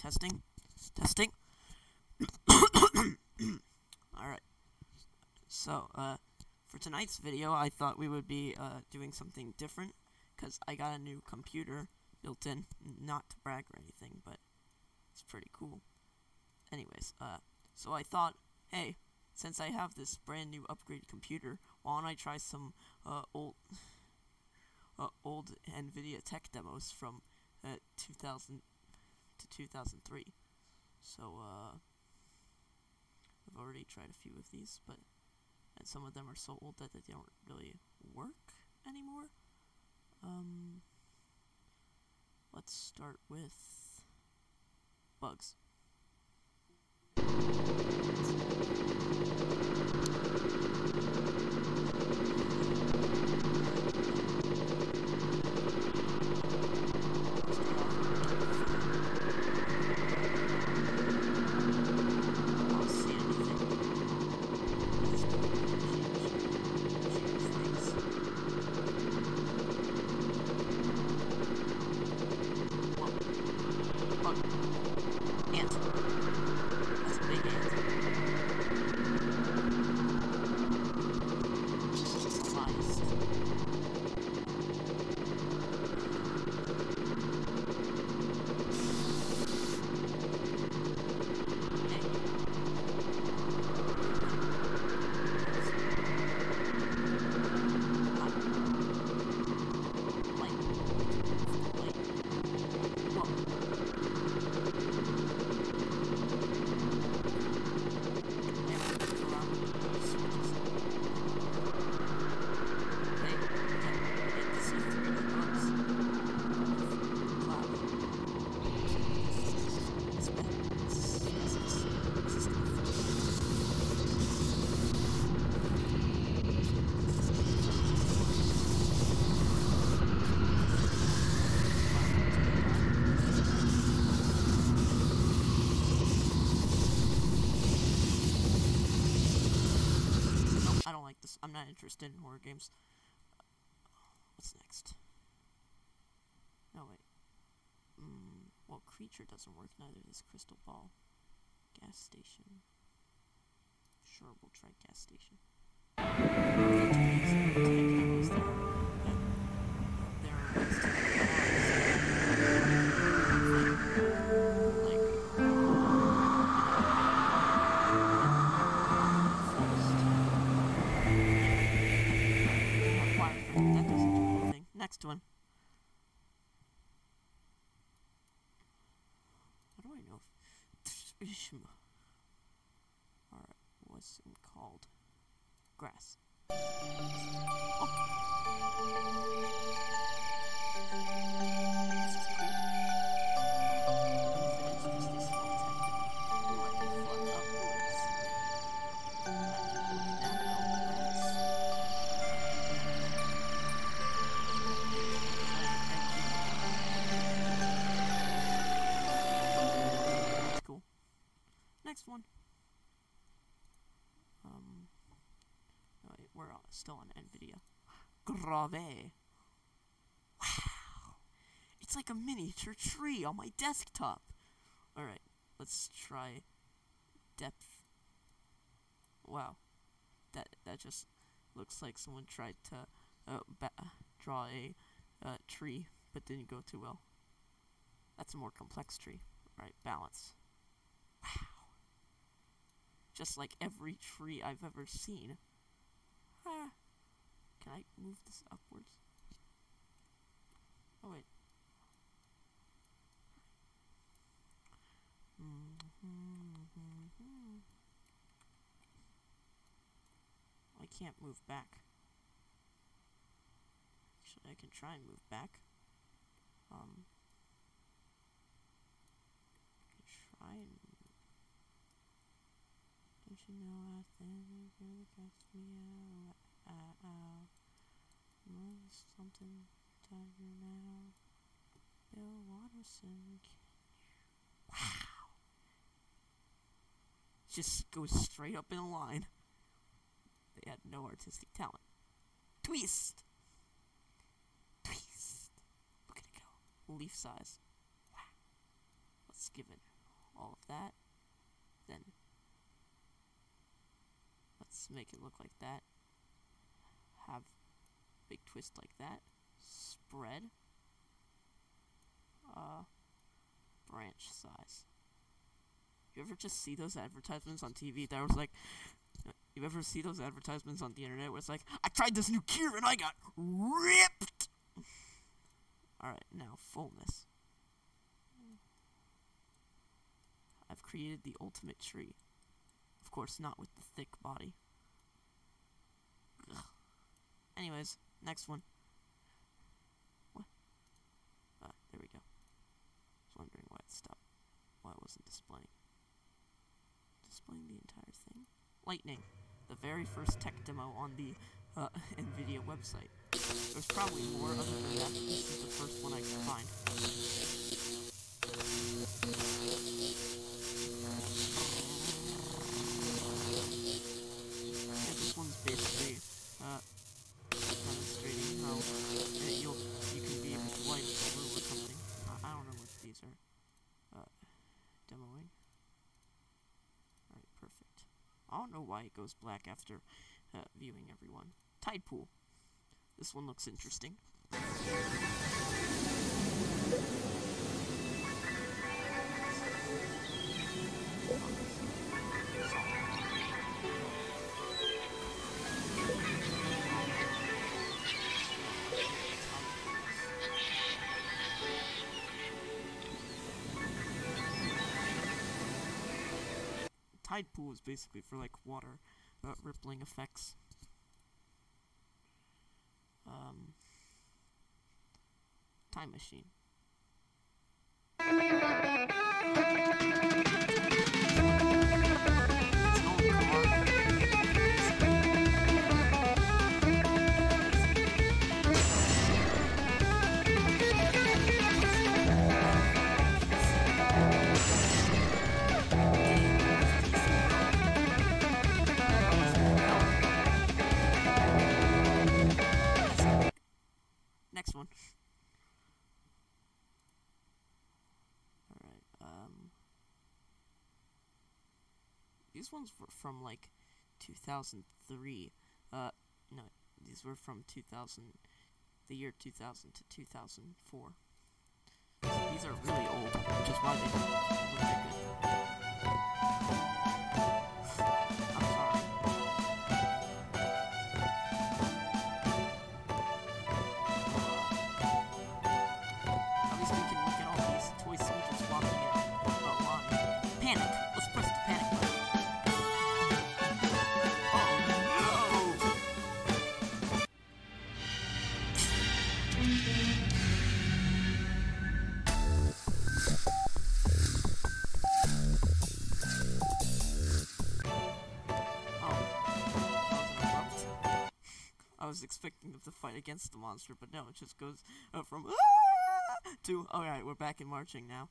Testing. Testing. Alright. So, for tonight's video, I thought we would be, doing something different, because I got a new computer built in, not to brag or anything, but it's pretty cool. Anyways, so I thought, hey, since I have this brand new upgraded computer, why don't I try some, old Nvidia tech demos from, 2000 to 2003. So, I've already tried a few of these, and some of them are so old that they don't really work anymore. Let's start with bugs. Ant. That's a big ant. Sliced. I don't like this. I'm not interested in horror games. What's next? No, wait. Well, creature doesn't work, neither does crystal ball. Gas station. Sure, we'll try gas station. That doesn't do anything. Next one. How do I know if... Alright, what's it called? Grass. Oh. This is cool. It's just this one second. Ooh, I can flood upwards. I can look down upwards. Cool. Next one. Wait, we're still on Nvidia. Grave. Wow. It's like a miniature tree on my desktop. Alright, let's try depth. Wow. That just looks like someone tried to draw a tree, but didn't go too well. That's a more complex tree. Alright, balance. Wow. Just like every tree I've ever seen. Ah. Can I move this upwards? Oh, wait. I can't move back. Actually, I can try and move back. I can try and... Don't you know I think you really catch me out? Something tiger now. Bill Watterson. Wow. Just goes straight up in a line. They had no artistic talent. Twist! Twist! Look at it go. Leaf size. Wow. Let's give it all of that. Then let's make it look like that. Have big twist like that. Spread. Branch size. You ever just see those advertisements on TV that was like, you ever see those advertisements on the internet where it's like, I tried this new cure and I got ripped! Alright, now fullness. I've created the ultimate tree. Of course, not with the thick body. Ugh. Anyways, next one. What? There we go. I was wondering why it stopped. Why it wasn't displaying. Displaying the entire thing. Lightning. The very first tech demo on the Nvidia website. There's probably more other than that, but this is the first one I could find. Yeah, this one's basically demonstrating how you can be able to light a blue or something. I don't know what these are demoing. Alright, perfect. I don't know why it goes black after viewing everyone. Tide pool. This one looks interesting. Tide pool is basically for like water rippling effects. Time machine. Next one. Alright, these ones were from like 2003. No, these were from the year 2000 to 2004. So these are really old, which is why they don't look that good. I'm sorry. At least we can look at all these toy soldiers walking in a line. Panic! Let's press the panic button. I was expecting them to fight against the monster, but no, it just goes from to, alright, we're back in marching now.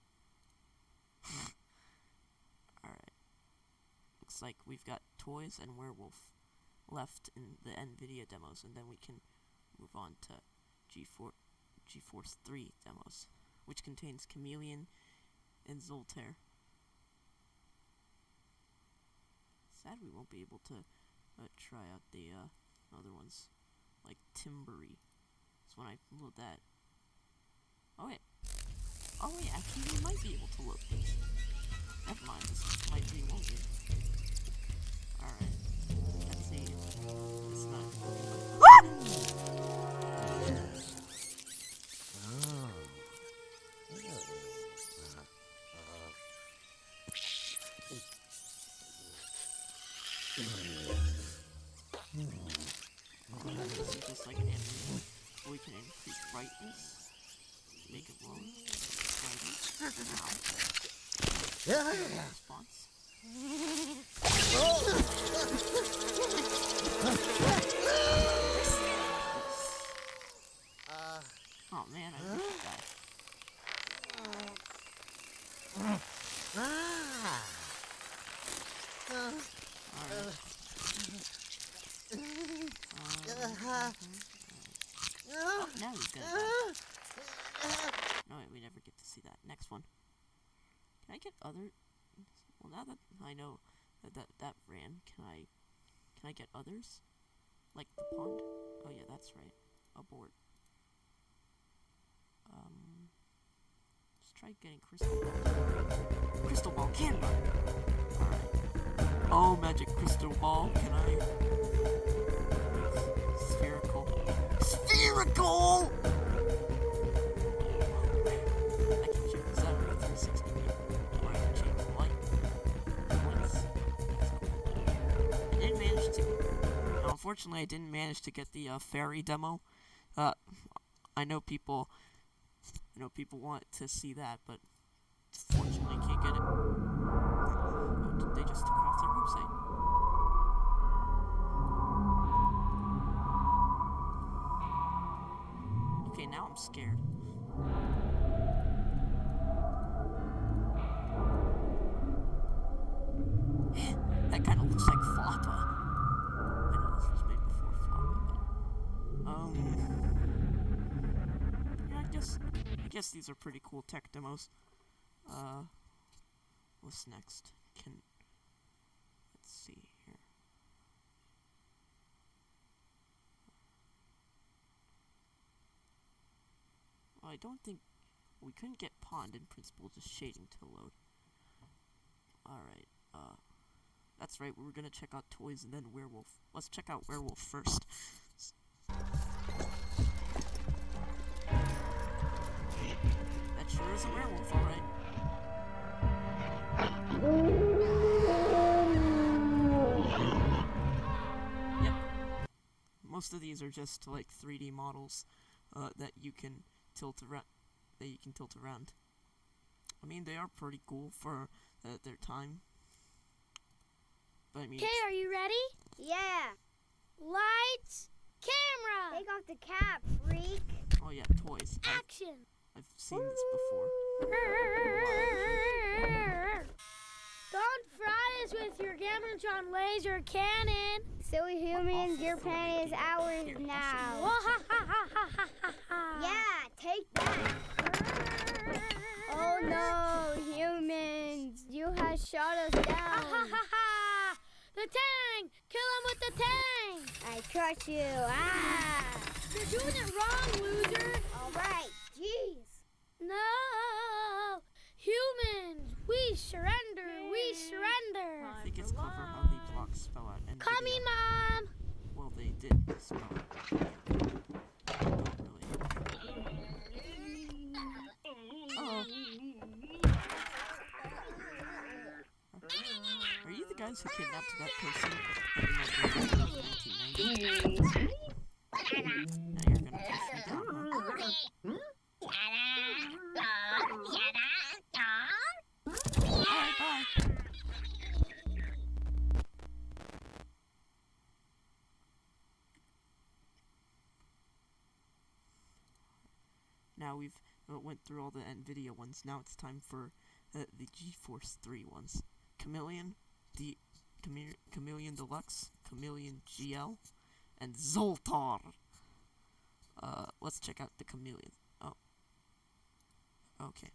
Alright. Looks like we've got toys and werewolf left in the Nvidia demos, and then we can move on to GeForce 3 demos, which contains Chameleon and Zoltaire. Sad we won't be able to try out the other ones, like Timbery. So when I load that, oh wait, actually we might be able to load these. Never mind, this might be loaded. Alright, let's see. It's not just like an animation. So we can increase brightness, make it low, response. Oh man, I missed that. Oh, now he's gonna die. No, wait, we never get to see that. Next one. Can I get other? Well, now that I know that ran, can I get others? Like the pond? Oh yeah, that's right. Abort. Let's try getting crystal ball. Crystal ball can run. Alright. Oh, magic crystal ball. Can I? Spherical. Spherical! I can change this out of 360 view. Or I can change the light. Lights. That's cool. I didn't manage to. Now, unfortunately, I didn't manage to get the fairy demo. I know people want to see that, but fortunately, I can't get it. Oh, they just took it off their website. Okay, now I'm scared. That kind of looks like Floppa. I know this was made before Floppa, but yeah, I guess these are pretty cool tech demos. What's next? Let's see here. Well, I don't think we couldn't get pond in principle, just shading to load. Alright, that's right, we were gonna check out toys and then werewolf. Let's check out werewolf first. That sure is a werewolf, alright. Yep. Most of these are just like 3D models that you can tilt around. I mean, they are pretty cool for their time. But I mean, okay, are you ready? Yeah. Lights, camera. Take off the cap, freak. Oh yeah, toys. Action. I've seen this before. Don't fry us with your Gamatron laser cannon. Silly humans, your plan is ours now. Yeah, take that. Oh no, humans, you have shot us down. The tang! Kill him with the tang! I trust you. Ah! You're doing it wrong, loser! Alright, jeez. No! Humans, we surrender! We surrender! I think it's clever how they block spell out Nvidia. Coming, Mom! Well, they did spell it. Oh. Are you the guys who kidnapped that person in 1990? Now you're gonna push me down, huh? Alright, bye. Now we've went through all the Nvidia ones. Now it's time for the GeForce 3 ones. Chameleon, Chameleon Deluxe, Chameleon GL, and Zoltar. Let's check out the Chameleon. Oh. Okay.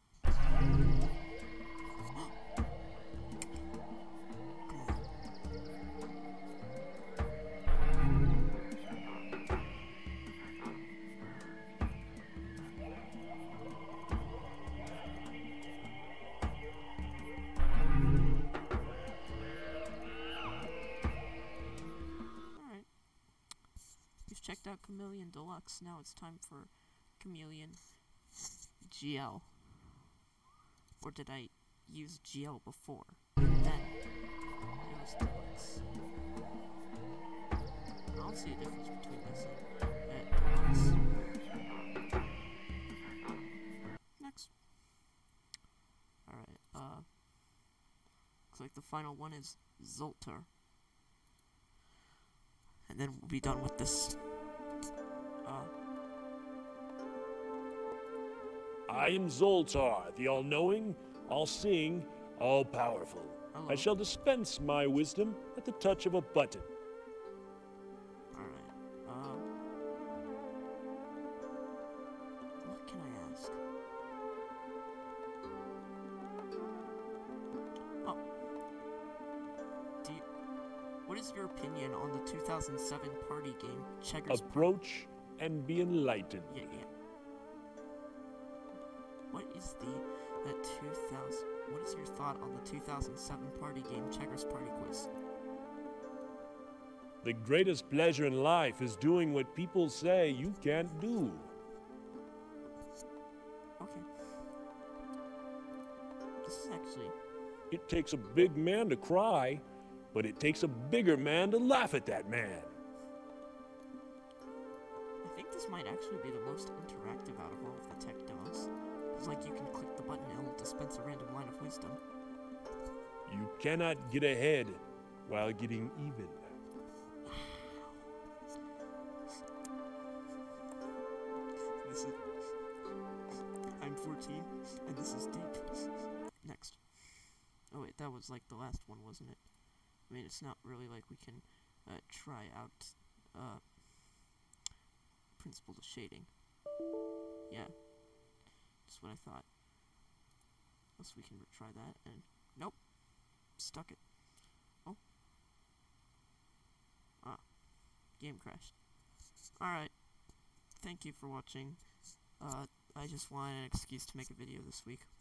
Checked out Chameleon Deluxe. Now it's time for Chameleon GL. Or did I use GL before? Then it was Deluxe. I don't see a difference between this and Deluxe. Next. Alright, looks like the final one is Zoltar. And then we'll be done with this. I am Zoltar, the all-knowing, all-seeing, all-powerful. Hello. I shall dispense my wisdom at the touch of a button. Alright, what can I ask? What is your opinion on the 2007 party game, Checkers Party? Approach and be enlightened. Yeah. What is What is your thought on the 2007 party game, Checkers Party Quiz? The greatest pleasure in life is doing what people say you can't do. Okay. This is actually... It takes a big man to cry, but it takes a bigger man to laugh at that man. I think this might actually be the most interactive out of all of the tech demos. It's like you can click the button and it'll dispense a random line of wisdom. You cannot get ahead while getting even. I'm 14, and this is deep. Next. Oh wait, that was like the last one, wasn't it? I mean, it's not really like we can try out principles of shading. Yeah, that's what I thought. Unless we can try that, and nope, stuck it. Oh, game crashed. Alright, thank you for watching. I just wanted an excuse to make a video this week.